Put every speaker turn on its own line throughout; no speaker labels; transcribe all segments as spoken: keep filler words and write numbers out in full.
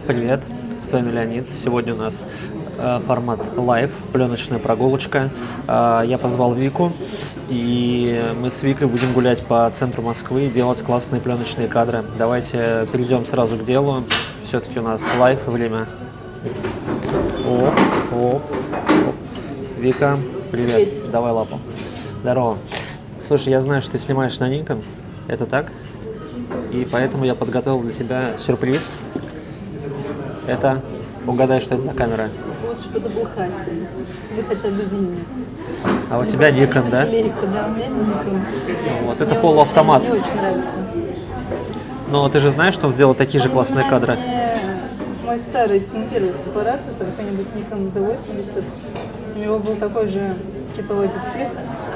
Привет, с вами Леонид. Сегодня у нас э, формат лайв, пленочная прогулочка. Э, я позвал Вику, и мы с Викой будем гулять по центру Москвы и делать классные пленочные кадры. Давайте перейдем сразу к делу. Все-таки у нас лайв, время. Оп, оп, оп. Вика, привет.
Приветики.
Давай лапу. Здорово. Слушай, я знаю, что ты снимаешь на Nikon. Это так? И поэтому я подготовил для тебя сюрприз. Это, угадай, что это за камера.
Лучше бы это был Хасель. Или хотя бы Зенит.
А у тебя Nikon, да?
Лейка, да, у меня Nikon.
Вот, это
Мне
полуавтомат.
Мне очень нравится.
Но ты же знаешь, что он сделал такие же
Он
классные кадры?
мне мой старый, ну, первый фотоаппарат, это какой-нибудь Nikon ди восемьдесят. У него был такой же китовый объектив.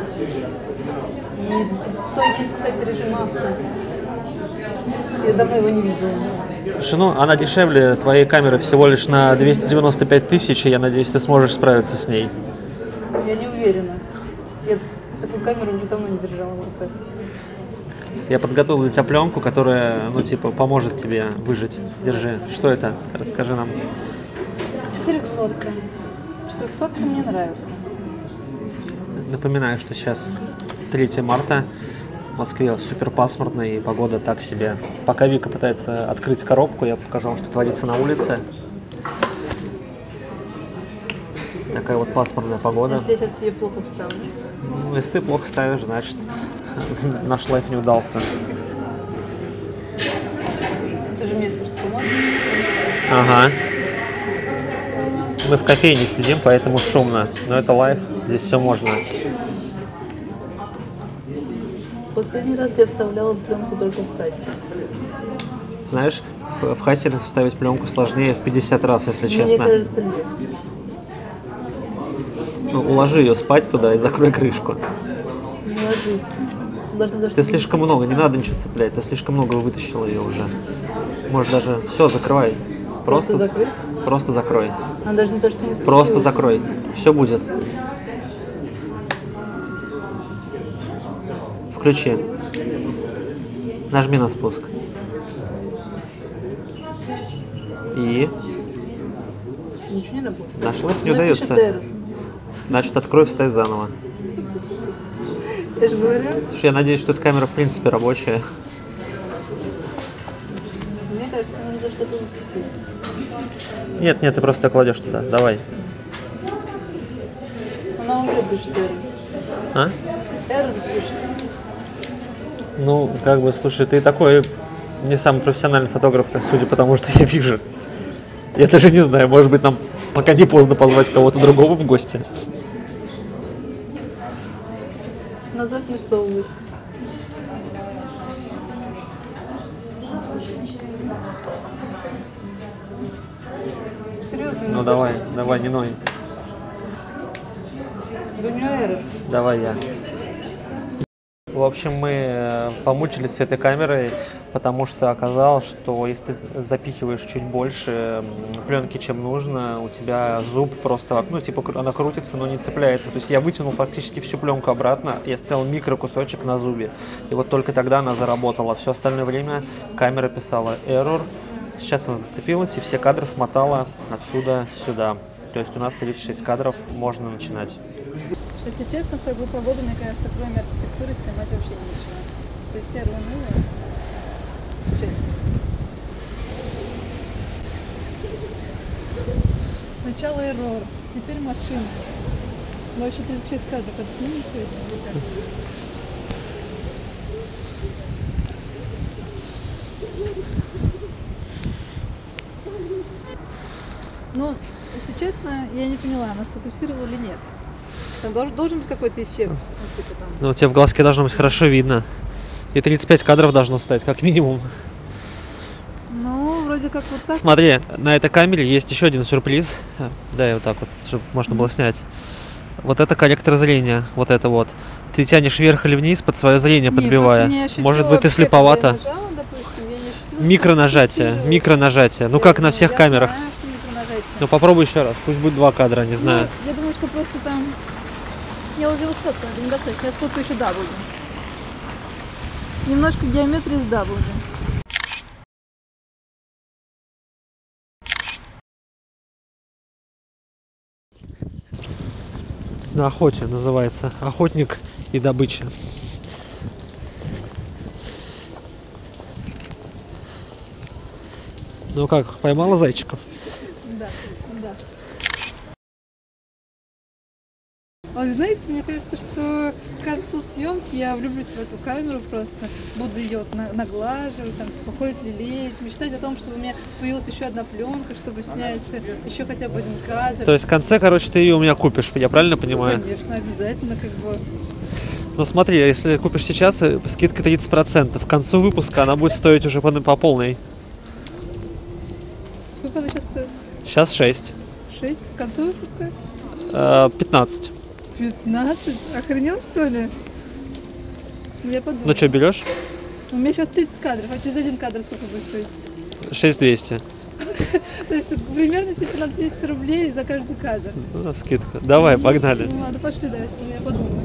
И то есть, кстати, режим авто. Я давно его не видела.
Слушай, ну, она дешевле твоей камеры всего лишь на двести девяносто пять тысяч, и я надеюсь, ты сможешь справиться с ней.
Я не уверена. Я такую камеру уже давно не держала в руках.
Я подготовил для тебя пленку, которая, ну, типа, поможет тебе выжить. Держи. Что это? Расскажи нам.
Четырехсотка. Четырехсотка мне нравится.
Напоминаю, что сейчас третье марта. В Москве супер пасмурно и погода так себе. Пока Вика пытается открыть коробку, я покажу вам, что творится на улице. Такая вот пасмурная погода.
Если я сейчас ее плохо вставлю.
Ну, если ты плохо ставишь, значит, наш лайф не удался.
Это же место, что поможет.
Ага. Мы в кофейне сидим, поэтому шумно. Но это лайф, здесь все можно.
Последний раз я вставляла пленку только в кассе.
Знаешь, в Хаселе вставить пленку сложнее в пятьдесят раз, если
Мне
честно.
кажется, легче.
Ну, уложи ее спать туда и закрой крышку.
Не ложится. Должна даже
Ты слишком много, не надо ничего цеплять. Ты слишком много вытащила ее уже. Может даже... Все, закрывай.
Просто
Просто,
закрыть?
просто закрой.
Она даже не то, что не
Просто
сцепилась.
закрой. Все будет. Включи. Нажми на спуск. И
Ничего не работает.
наш лайф не
Она
удается.
пишет error.
Значит, открой, вставь заново.
Я же говорю,
Слушай, я надеюсь, что эта камера в принципе рабочая.
мне кажется, она за что-то зацепилась.
Нет, нет, ты просто кладешь туда. Давай.
Она уже пишет error.
А?
Error пишет.
Ну, как бы, слушай, ты такой не самый профессиональный фотограф, судя по тому, что я вижу. Я даже не знаю, может быть, нам пока не поздно позвать кого-то другого в гости.
Назад не всовывается. Серьезно?
Ну давай, давай, не ной.
У нее error.
Давай я. В общем, мы помучились с этой камерой, потому что оказалось, что если ты запихиваешь чуть больше пленки, чем нужно, у тебя зуб просто, ну, типа, она крутится, но не цепляется. То есть я вытянул фактически всю пленку обратно, я ставил микрокусочек на зубе. И вот только тогда она заработала. Все остальное время камера писала error. Сейчас она зацепилась и все кадры смотала отсюда сюда. То есть у нас тридцать шесть кадров, можно начинать.
Если честно, в такую погоду, мне кажется, кроме архитектуры снимать вообще нечего. Все серое, унылое. Честно. Сначала эррор, теперь машина. Мы вообще тридцать шесть кадров отснимем сегодня или как? Ну, если честно, я не поняла, она сфокусировала или нет. Там должен, должен быть какой-то эффект. Ну, типа там.
Ну, у тебя в глазке должно быть хорошо видно. И тридцать пять кадров должно стать, как минимум.
Ну, вроде как вот так.
Смотри, на этой камере есть еще один сюрприз. Дай вот так вот, чтобы можно было снять. Вот это корректор зрения, вот это вот. Ты тянешь вверх или вниз под свое зрение,
Не,
подбивая.
просто не ощутила
Может быть, ты
вообще, когда я
слеповата.
нажала, допустим, я не ощутила, что
Микронажатие,
сфокусировалась.
микронажатие. Ну,
Я
как на
знаю,
всех
я
камерах.
знаю, что микронажатие.
Ну, попробуй еще раз. Пусть будет два кадра, не знаю.
Ну, я думаю, что просто там... Я уже его сфоткала, это недостаточно. Я сфоткаю еще W. Немножко геометрии с W.
На охоте называется. Охотник и добыча. Ну как, поймала зайчиков?
Да, да. А вы знаете, мне кажется, что к концу съемки я влюблюсь в эту камеру просто. Буду ее на- наглаживать, там, типа, ходить, лелеять, мечтать о том, чтобы у меня появилась еще одна пленка, чтобы снять еще хотя бы один кадр.
То есть в конце, короче, ты ее у меня купишь, я правильно понимаю?
Ну, конечно, обязательно, как бы.
Ну смотри, если купишь сейчас, скидка тридцать процентов. К концу выпуска она будет стоить уже по, по полной.
Сколько она сейчас стоит?
Сейчас шесть.
Шесть? К концу выпуска?
Э, пятнадцать.
Пятнадцать? Охренел, что ли? Ну, я подумала.
Ну что, берешь?
У меня сейчас тридцать кадров, а через один кадр сколько будет стоить?
шесть двести.
То есть примерно типа на двести рублей за каждый кадр.
Ну, скидка. Давай, погнали.
Ну ладно, пошли дальше, я подумаю.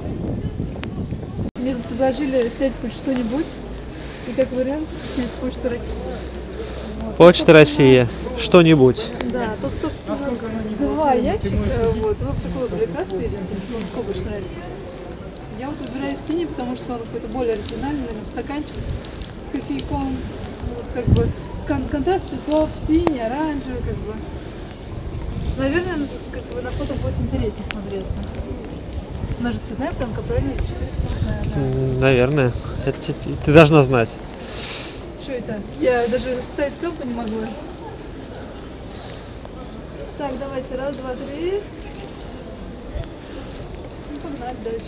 Мне тут предложили снять хоть что-нибудь. И как вариант снять Почту России. Вот.
Почта России. Что-нибудь.
Да, тут, собственно, два ящика. Вот, вот такой были красный или синий, ну, какой больше нравится. Я вот выбираю синий, потому что он какой-то более оригинальный, наверное, стаканчик с кофейком. Вот, как бы кон- контраст цветов, синий, оранжевый, как бы. Наверное, как бы на фото будет интереснее смотреться. У нас же цветная пленка, правильно? Или четыреста цветная? Да.
М, Наверное. Это те- ты должна знать.
Что это? Я даже вставить пленку не могу. Так, давайте, раз, два, три. Ну, погнали дальше.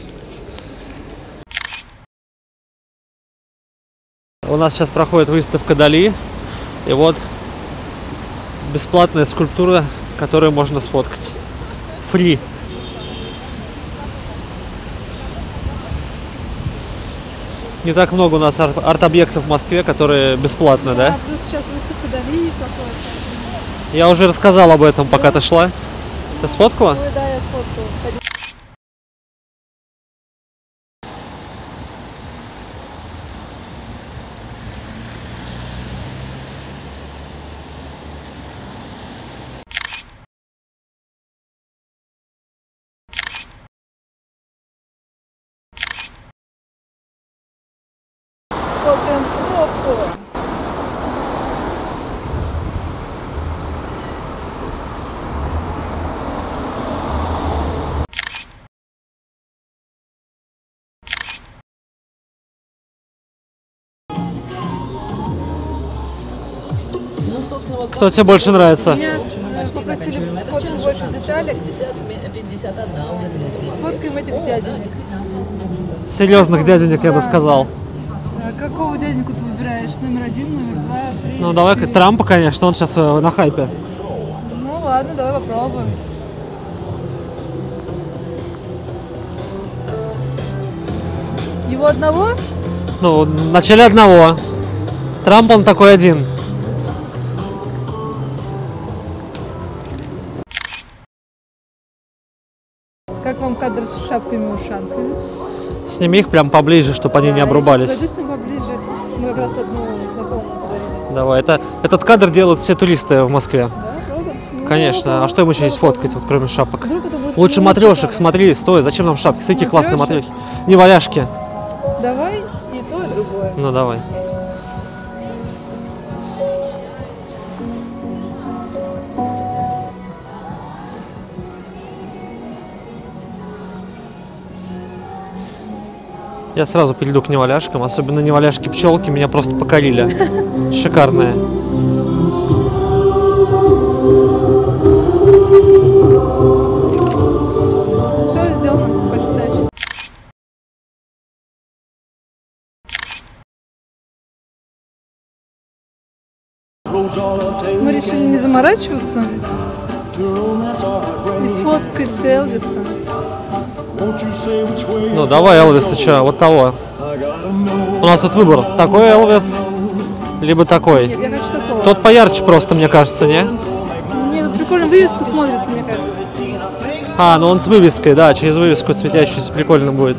У нас сейчас проходит выставка Дали. И вот бесплатная скульптура, которую можно сфоткать. Фри. Не так много у нас ар- арт-объектов в Москве, которые бесплатно, да?
А, плюс сейчас выставка Дали проходит.
Я уже рассказал об этом, пока ты шла. Ты сфоткала?
Ой, да, я сфоткала. Пойдем. Сфоткаем пробку.
Кто тебе больше нравится?
Меня э, попросили сфоткать больше деталек. Сфоткаем этих дяденек.
Серьезных дяденек, я бы сказал.
А какого дяденьку ты выбираешь? Номер один, номер два, три?
Ну, давай
четыре?
Трампа, конечно, он сейчас э, на хайпе.
Ну ладно, давай попробуем. Его одного?
Ну, в начале одного. Трамп, он такой один.
Как вам кадр с шапками-ушанками?
Сними их прям поближе, чтобы они не обрубались.
Подойдешь там поближе? Мы как раз одну знакомую подарили.
Давай, это, этот кадр делают все туристы в Москве.
Да, правда? Ну,
Конечно. А что им еще здесь фоткать, вот кроме шапок?
Вдруг это будет
Лучше
лучший
матрешек,
кадр.
смотри, стой, зачем нам шапки? Смотри, какие классные
Матрешек?
матрешки. Не валяшки.
Давай и то, и другое.
Ну, давай. Я сразу перейду к неваляшкам, особенно неваляшки пчелки меня просто покорили. Шикарные.
Все сделано, пошли дальше. Мы решили не заморачиваться и сфоткать Элвиса.
Ну, давай Элвиса, что, вот того. У нас тут выбор. Такой Элвис, либо такой.
Нет, я хочу такого.
Тот поярче просто, мне кажется, не?
Нет, тут прикольно вывеска смотрится, мне кажется.
А, ну он с вывеской, да, через вывеску светящийся прикольно будет.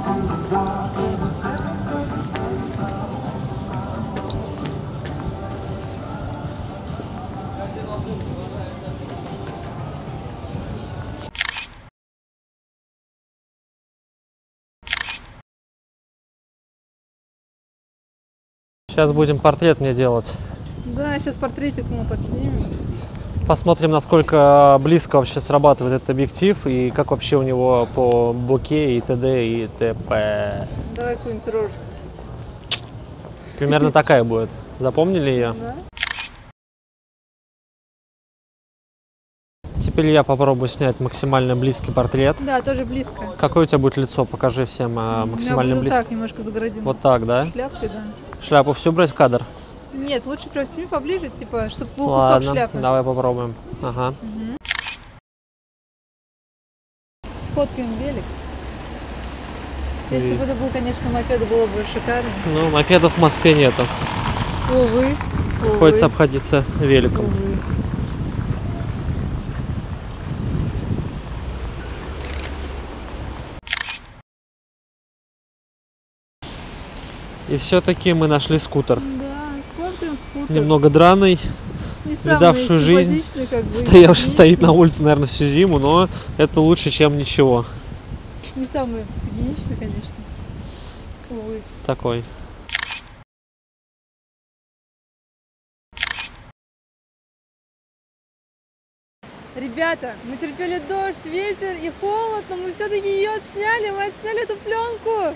Сейчас будем портрет мне делать.
Да, сейчас портретик мы подснимем.
Посмотрим, насколько близко вообще срабатывает этот объектив и как вообще у него по боке и т.д. и т.п.
Давай какую-нибудь рожицу.
Примерно такая будет. Запомнили ее?
Да.
Теперь я попробую снять максимально близкий портрет.
Да, тоже близко.
Какое у тебя будет лицо? Покажи всем а, максимально близко.
Так, немножко загородим.
Вот так, да?
Шляпкой, да.
Шляпу всю брать в кадр?
Нет, лучше прям сними поближе, типа, чтобы был
Ладно,
кусок шляпы.
давай попробуем. Ага.
Угу. Сфоткаем велик. Если
И...
бы это был, конечно, мопед, было бы шикарно.
Ну, мопедов в Москве нету.
Увы.
Приходится обходиться великом.
Увы.
И все-таки мы нашли скутер.
Да, смотрим скутер.
Немного драный, видавшую жизнь,
как бы,
стоявший стоит на улице, наверное, всю зиму, но это лучше, чем ничего.
Не самый гигиеничный, конечно. Увы.
Такой.
Ребята, мы терпели дождь, ветер и холод, но мы все-таки ее отсняли, мы отсняли эту пленку.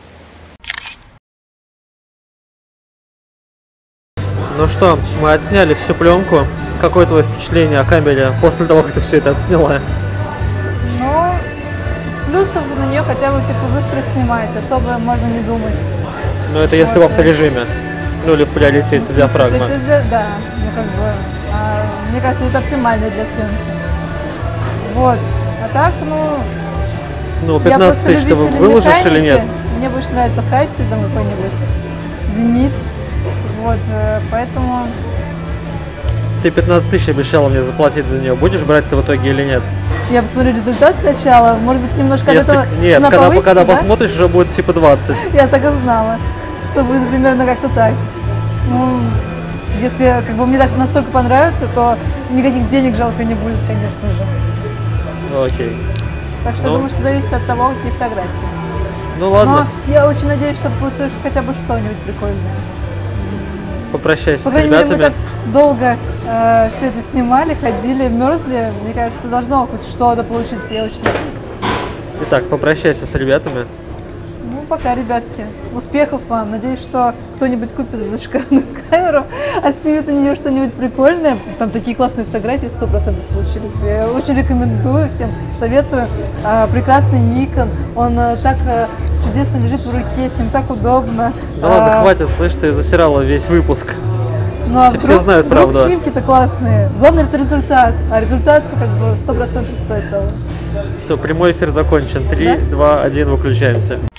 Ну что, мы отсняли всю пленку. Какое твое впечатление о камере после того, как ты все это отсняла?
Ну, с плюсов на нее хотя бы типа быстро снимается, особо можно не думать.
Ну это если вот, в авторежиме, ну или в приоритете с диафрагмой.
Да, ну как бы, а, мне кажется, это оптимально для съемки. Вот, а так, ну,
ну пятнадцать тысяч ты выложишь механики. Или нет?
Мне больше нравится Хайси, там какой-нибудь Зенит. Вот, поэтому...
Ты пятнадцать тысяч обещала мне заплатить за нее. Будешь брать ты в итоге или нет?
Я посмотрю результат сначала. Может быть, немножко
Если...
от этого
Нет, когда,
повысится,
когда
да?
посмотришь, уже будет типа двадцать.
Я так и знала, что будет примерно как-то так. Ну, если как бы мне так настолько понравится, то никаких денег жалко не будет, конечно же.
Окей.
Так что
ну...
я думаю, что зависит от того, какие фотографии.
Ну ладно.
Но я очень надеюсь, что получится хотя бы что-нибудь прикольное.
Попрощайся
По
с
крайней
ребятами.
мере, мы так долго э, все это снимали, ходили, мерзли. Мне кажется, должно хоть что-то получиться. Я очень надеюсь.
Итак, попрощайся с ребятами.
Ну, пока, ребятки. Успехов вам. Надеюсь, что кто-нибудь купит эту шикарную камеру, отснимет на нее что-нибудь прикольное. Там такие классные фотографии сто процентов получились. Я очень рекомендую всем, советую. А, прекрасный Nikon. Он а, так а, чудесно лежит в руке, с ним так удобно.
Да ладно, а, хватит, слышь, ты засирала весь выпуск.
Ну, а
все,
вдруг,
все знают
вдруг
правду.
Снимки-то классные. Главное, это результат. А результат как бы сто процентов стоит того.
Все, прямой эфир закончен. три, два, один, выключаемся.